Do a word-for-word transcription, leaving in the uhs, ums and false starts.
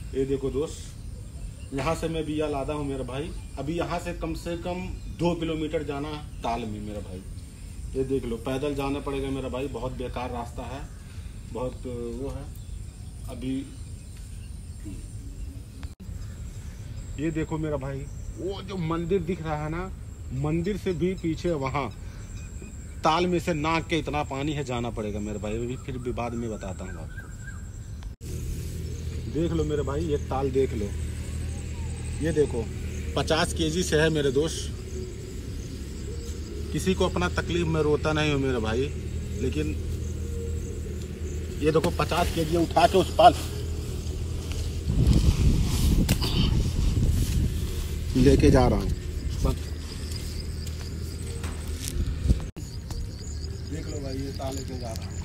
ये देखो दोस्त, यहाँ से मैं बिया लादा हूँ मेरा भाई। अभी यहाँ से कम से कम दो किलोमीटर जाना है ताल में मेरा भाई। ये देख लो, पैदल जाना पड़ेगा मेरा भाई, बहुत बेकार रास्ता है, बहुत वो है। अभी ये देखो मेरा भाई, वो जो मंदिर दिख रहा है ना, मंदिर से भी पीछे वहाँ ताल में से नाक के इतना पानी है, जाना पड़ेगा मेरे भाई। अभी फिर भी बाद में बताता हूँ आपको। देख लो मेरे भाई, ये ताल देख लो, ये देखो पचास केजी से है मेरे दोस्त। किसी को अपना तकलीफ में रोता नहीं हूँ मेरे भाई, लेकिन ये देखो पचास केजी उठा के उस पाल लेके जा रहा हूँ। देख लो भाई, ये ताल लेके जा रहा हूँ।